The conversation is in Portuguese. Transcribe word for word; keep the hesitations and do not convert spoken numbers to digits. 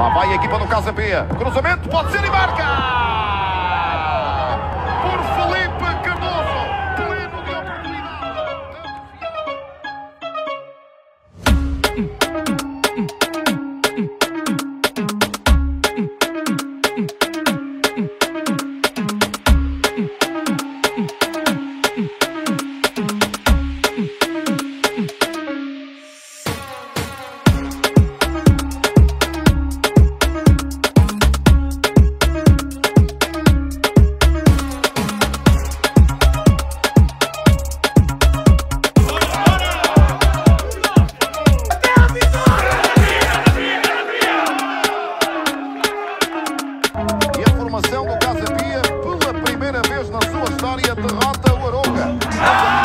Lá vai a equipa do 𝐦𝐴. Cruzamento, pode ser e marca! Por Felipe Cardoso. Pleno de formação do 𝐦𝐴 pela primeira vez na sua história derrota o Arouca.